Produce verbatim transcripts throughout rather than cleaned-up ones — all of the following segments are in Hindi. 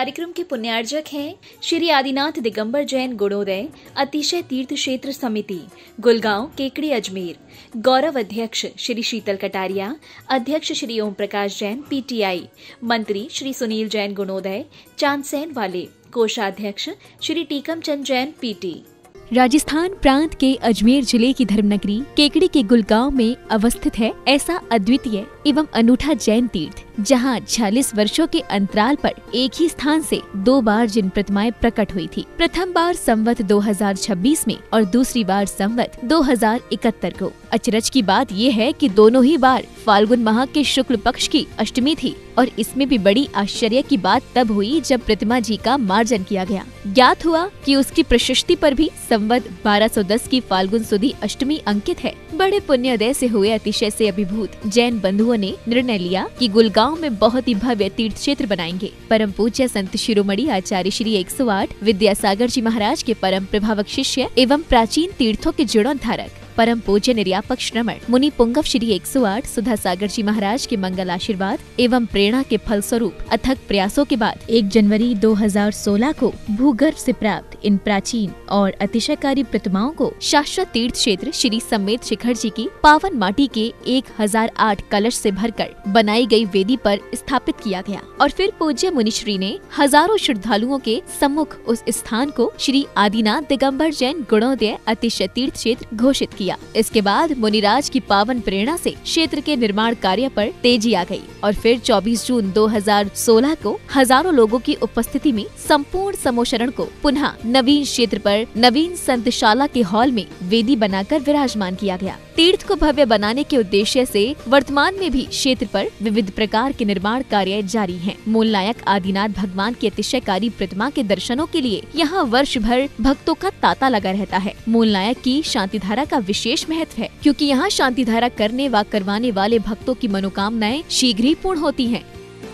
कार्यक्रम के पुण्यार्जक हैं श्री आदिनाथ दिगंबर जैन गुणोदय अतिशय तीर्थ क्षेत्र समिति, गुलगांव, केकड़ी, अजमेर। गौरव अध्यक्ष श्री शीतल कटारिया, अध्यक्ष श्री ओम प्रकाश जैन, पीटीआई। मंत्री श्री सुनील जैन गुणोदय, चांदसैन वाले। कोषाध्यक्ष श्री टीकम चंद जैन, पीटी। राजस्थान प्रांत के अजमेर जिले की धर्मनगरी केकड़ी के गुलगांव में अवस्थित है ऐसा अद्वितीय एवं अनूठा जैन तीर्थ, जहां छियालीस वर्षों के अंतराल पर एक ही स्थान से दो बार जिन प्रतिमाएं प्रकट हुई थी। प्रथम बार संवत दो हज़ार छब्बीस में और दूसरी बार संवत दो हज़ार इकहत्तर को। अचरज की बात ये है कि दोनों ही बार फाल्गुन माह के शुक्ल पक्ष की अष्टमी थी और इसमें भी बड़ी आश्चर्य की बात तब हुई जब प्रतिमा जी का मार्जन किया गया। ज्ञात हुआ कि उसकी प्रशस्ति पर भी संवत बारह सौ दस की फाल्गुन सुदी अष्टमी अंकित है। बड़े पुण्योदय से हुए अतिशय से अभिभूत जैन बंधुओं ने निर्णय लिया कि गुलगांव में बहुत ही भव्य तीर्थ क्षेत्र बनाएंगे। परम पूज्य संत शिरोमणि आचार्य श्री एक सौ आठ विद्यासागर जी महाराज के परम प्रभावक शिष्य एवं प्राचीन तीर्थों के जीर्णोद्धारक परम पूज्य निर्यापक श्रमण मुनि पुंगव श्री एक सौ आठ सुधा सागर जी महाराज के मंगल आशीर्वाद एवं प्रेरणा के फल स्वरूप अथक प्रयासों के बाद एक जनवरी दो हज़ार सोलह को भूगर्भ से प्राप्त इन प्राचीन और अतिशयकारी प्रतिमाओं को शाश्वत तीर्थ क्षेत्र श्री समेत शिखर जी की पावन माटी के एक हजार आठ कलश से भरकर बनाई गई वेदी पर स्थापित किया गया और फिर पूज्य मुनिश्री ने हजारों श्रद्धालुओं के सम्मुख उस स्थान को श्री आदिनाथ दिगंबर जैन गुणोदय अतिशय तीर्थ क्षेत्र घोषित किया। इसके बाद मुनिराज की पावन प्रेरणा से क्षेत्र के निर्माण कार्य पर तेजी आ गई और फिर चौबीस जून दो हज़ार सोलह को हजारों लोगों की उपस्थिति में संपूर्ण समोशरण को पुनः नवीन क्षेत्र पर नवीन संतशाला के हॉल में वेदी बनाकर विराजमान किया गया। तीर्थ को भव्य बनाने के उद्देश्य से वर्तमान में भी क्षेत्र पर विविध प्रकार के निर्माण कार्य जारी हैं। मूल नायक आदिनाथ भगवान की अतिशयकारी प्रतिमा के दर्शनों के लिए यहाँ वर्ष भर भक्तों का तांता लगा रहता है। मूल नायक की शांति धारा का विशेष महत्व है, क्योंकि यहाँ शांति धारा करने व करवाने वाले भक्तों की मनोकामनाएं शीघ्र ही पूर्ण होती हैं।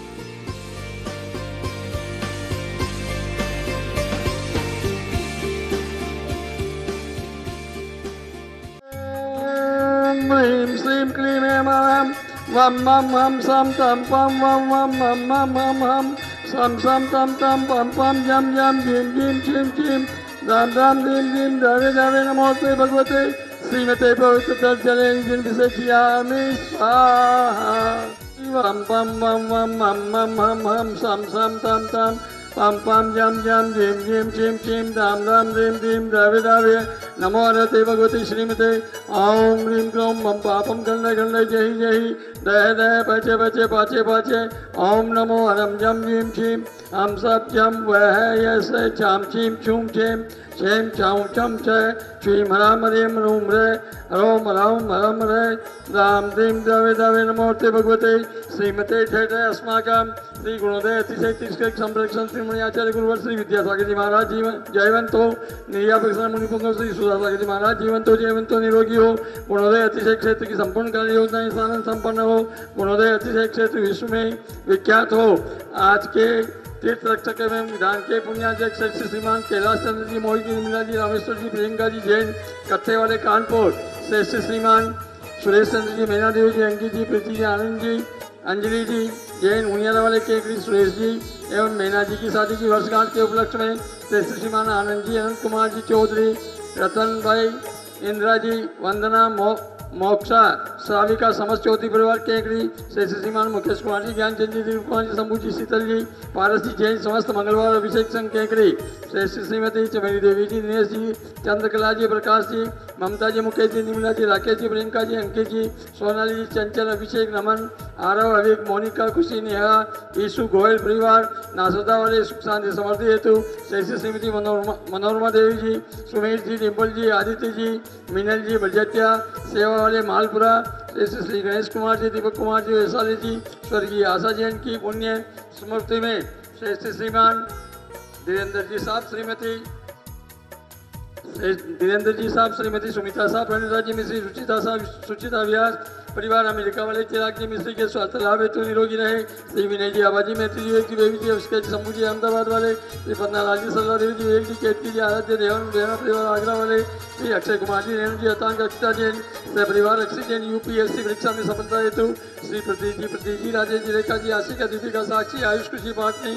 ह्रीं श्रीं क्लीं ऐं ऐं वम मम हम सम तम पम वम वम मम मम हम हम सम सम तम तम पम पम जम जम झीं झीं छीं छीं धाम धाम धीं धीं धरे धरे नमोस्ते भगवते श्रीमते पवित्र जले विशेषयामि स्वाहा। वम पम वम वम मम मम हम हम सम सम तम तम पम पम जम जम झीं झीं छीं छीं धाम धाम धीं धीं धरे धरे नमो हरते भगवती श्रीमते ओम ह्रीं क्लों मम पापम खंडय खंडय जय जय दय दय पचे पचे पाचे पाचे ओम नमो हरम जम झीं छीं हम सब जम वह यस छाम छीं छूम छेम छेम छाऊं छम छय छीं हराम हरेम रूम रे रोम राम हरम रे राम दीं दवे दवे नमोते भगवते श्रीमते ठेठ अस्माकं श्री गुणोदय अतिशय तीर्थ संरक्षण श्री आचार्य गुरुवर श्री विद्यासागर जी महाराज जीवन जयवंतो निर्यापक मुनि पुंगव श्री सुधा सागर जी महाराज जीवंतो जयवंतो निरोगी हो। गुणोदय अतिशय क्षेत्र की संपूर्ण कार्य योजनाएं साधन संपन्न हो। गुणोदय अतिशय क्षेत्र विश्व में विख्यात हो। आज के तीर्थ रक्षक एवं विधान के पुण्यार्जक श्री श्रीमान कैलाश चंद्र जी, मोहित जी, निर्मला जी, रामेश्वर जी, प्रियंका जी जैन कत्थे वाले कानपुर, श्रेष्ठ श्रीमान सुरेश चंद्र जी, मैना देवी जी, अंकित जी, प्रीति जी, आनंद जी, अंजलि जी जैन उनियाला वाले केकड़ी, सुरेश जी एवं मैना जी की शादी की वर्षगांठ के उपलक्ष्य में श्रेष्ठ श्रीमान आनंद जी, अनंत कुमार जी चौधरी, रतन भाई, इंदिरा जी, वंदना, मो मोक्षा, श्राविका, समस्त चौधरी परिवार केकड़ी, श्रेष्ठ श्रीमान मुकेश कुमार जी, ज्ञानचंद जी, दिलीप कुमार जी, शंभू जी, शीतल जी, पारस जी जैन समस्त मंगलवार अभिषेक संघ केकड़ी, श्रेष्ठ श्रीमती चमेली देवी जी, दिनेश जी, चंद्रकला जी, प्रकाश जी, ममता जी, मुकेश जी, निर्मला जी, राकेश जी, प्रियंका जी, अंकित जी, सोनाली जी, चंचल, अभिषेक, नमन, आरव, अविक, मोनिका, खुशी, नेहा, ईशु, गोयल परिवार, नासोदा वाले सुख शांति समृद्धि हेतु श्रेष्ठ श्रीमती मनोरमा मनोरमा देवी जी, सुमेश जी, डिम्पल जी, आदित्य जी, मीनल जी, बजटिया सेवा वाले मालपुरा, श्रेष्ठ श्री गणेश कुमार जी, दीपक कुमार जी, वैशाली जी, स्वर्गीय आशा जैन की पुण्य स्मृति में श्रेष्ठ श्रीमान धीरेन्द्र जी साहब, श्रीमती धीरेन्द्र जी साहब, श्रीमती सुमिता साहब, प्रणिता जी मिश्री, सुचिता साहब, सुचिता व्यास परिवार, अमेरिका वाले चिराग जी मिश्री के स्वास्थ्य लाभ हेतु निरोगी रहे। श्री विनय जी, आबाजी मैत्री जी, जी बेबी जी, अभिषेक जी, शंभू जी, अहमदाबाद वाले, श्री पन्नालाल जी, सल्ला देवी जी, विवेक जी, केतकी जी, आराध्य देवन देवना परिवार, आगरा वाले, श्री अक्षय कुमार जी, रेणु जी, अतांग अक्षता जैन से परिवार, अक्षय जैन, यूपीएससी परीक्षा में सफलता हेतु श्री प्रतीक जी, प्रतीक जी, राजेश जी, रेखा जी, आशिका, दीपिका, साक्षी, आयुष, खुशी, पाटनी,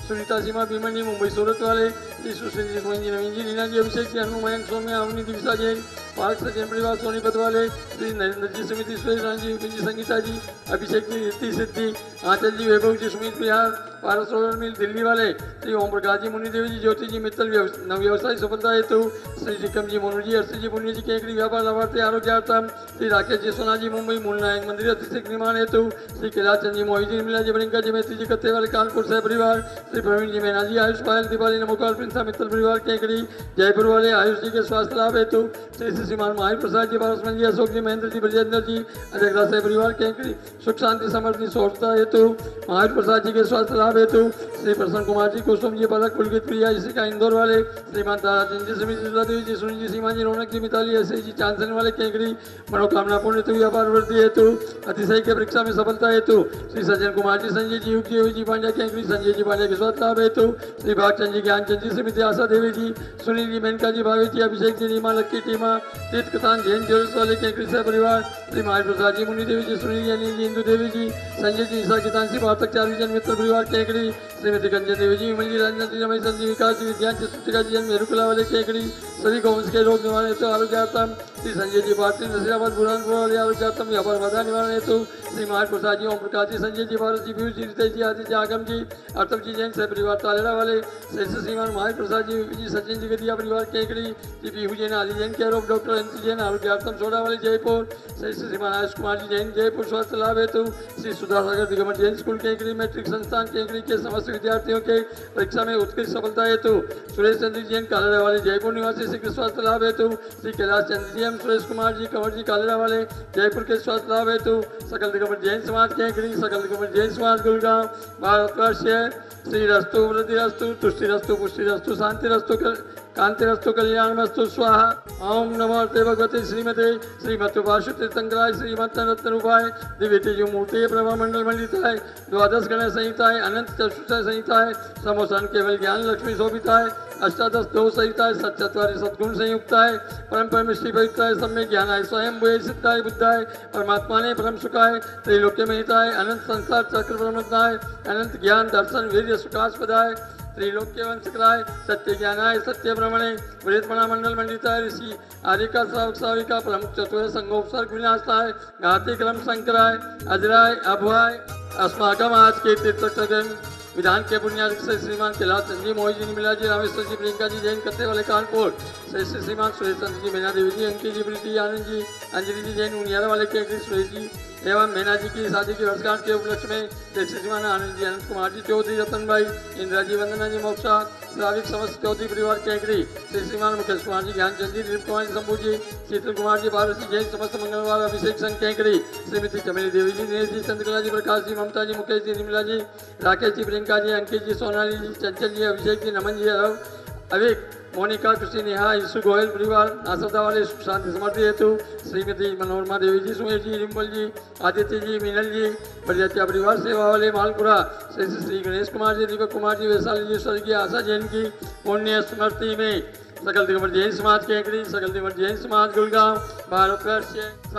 सुनीता सीमा भीमन जी मुंबई सूरत वाले, श्री सुशील जी मोहन जी नवीन जी नीना जी अभिषेक जी हनु मयंक सौम्य अवनी दिविसा जैन पार्क सजन परिवार सोनीपत वाले, श्री नरेंद्र जी समिति सुरेश राम जी विपिन जी संगीता जी अभिषेक जी रिद्धि सिद्धि आंचल जी वैभव जी सुमित बिहार पारस रोलर मिल दिल्ली वाले, श्री ओम प्रकाश जी मुनि देवी जी ज्योति जी मित्तल नव व्यवसाय सफलता हेतु, श्री विक्रम जी मोनू जी अर्षि जी पुण्य जी केकड़ी व्यापार लाभार्थी आरोग्यार्थम, श्री राकेश जी सोना जी मुंबई मूलनायक मंदिर अतिथिक निर्माण हेतु, श्री कैलाश चंद जी मोहित जी निर्मला जी बरिंका जी मैत्री जी कत्ते वाले कानपुर सह परिवार, श्री प्रवीण जी मैना जी आयुष पायल दीपाली नमोकार प्रिंसा मित्तल परिवार केकड़ी जयपुर वाले आयुष जी के स्वास्थ्य लाभ हेतु, श्री श्रीमान माहिर प्रसाद जी पारसमन जी अशोक जी महेंद्र जी ब्रजेंद्र जी अजगरा से परिवार केकड़ी सुख शांति समृद्धि सोचता हेतु, माहिर प्रसाद जी के स्वास्थ्य लाभ हेतु, श्री प्रसन्न कुमार जी कुसुम जी पलक पुलकित प्रिया इसी का इंदौर वाले, श्रीमान ताराचंद जी समिति देवी जी सुनील जी सीमा जी रौनक जी मिताली ऐसे जी चांसन वाले केकड़ी मनोकामना पूर्ण हेतु व्यापार वृद्धि हेतु, अतिशय के परीक्षा में सफलता हेतु, श्री सज्जन कुमार जी संजय जी युग जी जी पांड्या केकड़ी संजय जी पांड्या के स्वास्थ्य लाभ हेतु, श्री भागचंद जी ज्ञानचंद जी समिति आशा देवी जी सुनील जी मेनका जी भावी जी अभिषेक जी रीमा लक्की टीमा तीर्थ कतान जैन ज्वेल्स वाले केकड़ी से परिवार, श्री माहिर प्रसाद जी मुनि देवी जी सुनील जी अनिल जी इंदु देवी जी संजय जी ईसा गीतांशी वार्तक चार विजन मित्र परिवार केकड़ी, श्रीमती कंचन देवी जी विमल जी रंजन जी रमेश जी विकास जी विज्ञान जी सुचिका जी मेरुकला वाले केकड़ी, सभी गौवंश के रोग निवारण हेतु आरोग्यार्थम, श्री संजय जी भारती नसीराबाद बुरहानपुर वाले आरोग्यार्थम व्यापार बाधा निवारण हेतु, श्री माहिर प्रसाद जी ओम प्रकाश जी संजय जी भारत जी पीयूष जी रितेश जी आदित्य आगम जी अर्थव जी जैन सह परिवार तालेरा वाले, श्री श्रीमान माहिर प्रसाद जी जी सचिन जी गदिया परिवार Kekri, Shri Pihu Jain Aadi Jain care of doctor N C Jain आरोग्यार्थम सोडा वाले जयपुर, श्री श्रीमान आयुष कुमार जी जैन जयपुर स्वास्थ्य लाभ हेतु, श्री सुधासागर दिगंबर जैन स्कूल केकड़ी मैट्रिक संस्थान केकड़ी के समस्त विद्यार्थियों के परीक्षा में उत्कृष्ट सफलता हेतु, सुरेश चंद्र जैन कालेरा वाले जयपुर निवासी शीघ्र स्वास्थ्य लाभ हेतु, श्री कैलाश चंद्र जी एम सुरेश कुमार जी कंवर जी कालेरा वाले जयपुर के स्वास्थ्य लाभ हेतु, सकल दिगंबर जैन समाज केकड़ी सकल दिगंबर जैन समाज गुड़गांव भारतवर्ष, श्री रस्तु वृद्धि रस्तु तुष्टि रस्तु पुष्टि रस्तु शांति रस्तु कांति रस्तु कल्याण मस्तु स्वाहा। ओम नमो भगवते श्रीमते श्रीमत्पाशु तीर्थंकराय श्रीमत रत्न रूपाय दिव्य तेजो मूर्ति प्रभा मंडल मंडिताय द्वादश गण संहिताय अनंत चतुर्दश संहिताय समोसन केवल ज्ञान लक्ष्मी शोभिताय अष्टादश दो संहिताय सच्चत्वारि सद्गुण संयुक्ताय परम परमेश्वरी पवित्राय सम्यक ज्ञानाय स्वयं भूय सिद्धाय बुद्धाय परमात्मा ने परम सुखाय त्रैलोक्य में हिताय अनंत संसार चक्र ब्रह्मदाय अनंत ज्ञान दर्शन वीर्य सुखास्पदाय त्रिलोक्य वंशकराय सत्य ज्ञानाय सत्य ब्रह्मणे वृतमणा मंडल मंडिताय ऋषि आदिका श्रावक श्राविका प्रमुख चतुर संगोपसर्ग विनाशाय घाती क्रम शंकराय अजराय अभवाय अस्माकम आज के तीर्थक्षण विधान के बुनियाद से श्रीमान कैलाश चंद जी मोहित जी निर्मला जी रामेश्वर जी प्रियंका जी जैन कत्ते वाले कानपुर से श्रीमान सुरेश चंद्र जी मीना देवी जी अंकित जी प्रीति आनंद जी अंजलि जी जैन उनियारा वाले के सुरेश जी एवं मीना जी की शादी की वर्षगांठ के उपलक्ष्य में श्रीमान आनंद जी अनंत कुमार जी चौधरी रतन भाई इंदिरा जी वंदना जी मोक्षा श्राविक समस्त चौधरी परिवार केकड़ी श्री श्रीमान मुकेश कुमार जी ज्ञानचंद जी दिलीप कुमार जी शंभू जी शीतल कुमार जी भारत जी जैन समस्त मंगलवार अभिषेक संघ केकड़ी श्रीमती चमेली देवी जी दिनेश जी चंद्रकला जी प्रकाश जी ममता जी मुकेश जी निर्मला जी राकेश जी प्रियंका जी अंकित जी सोनाली जी चंचल जी अभिषेक जी नमन जी अरव अविक मोनिका कृष्ण नेहा यीशु गोयल परिवार आसदा वाले सुख शांति समृद्धि हेतु श्रीमती मनोरमा देवी जी सुमेर जी रिम्पल जी आदित्य जी मीनल जी प्रजात्या परिवार सेवा वाले मालपुरा श्री श्री गणेश कुमार जी दीपक कुमार जी वैशाली जी स्वर्गीय आशा जैन की पुण्य स्मृति में सकल दिगंबर जैन समाज केकड़ी सकल दिगंबर जैन समाज गुड़गांव भारतवर्ष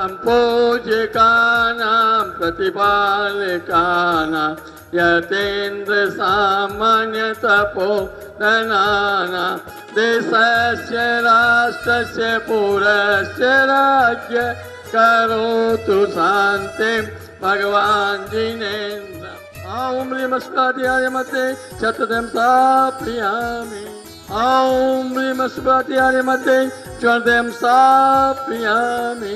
संपूज्य का नाम प्रतिपालका नाम यतेन्द्र सामान्य तपो धनाना देशस्य राष्ट्रस्य पुरस्य राज्य करोतु शांति भगवान जिनेन्द्र ओम ह्रीमस्वाध्याय मध्ये शतदं स्थापयामि ओम ह्रीमस्वाध्याय मध्ये शतदं स्थापयामि।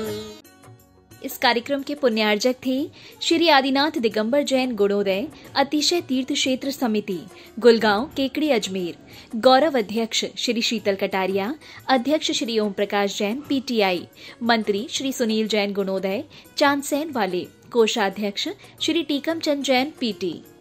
इस कार्यक्रम के पुण्यार्जक थे श्री आदिनाथ दिगंबर जैन गुणोदय अतिशय तीर्थ क्षेत्र समिति गुलगांव केकड़ी अजमेर, गौरव अध्यक्ष श्री शीतल कटारिया, अध्यक्ष श्री ओम प्रकाश जैन पीटीआई, मंत्री श्री सुनील जैन गुणोदय चांदसैन वाले, कोषाध्यक्ष श्री टीकम चंद जैन पीटी।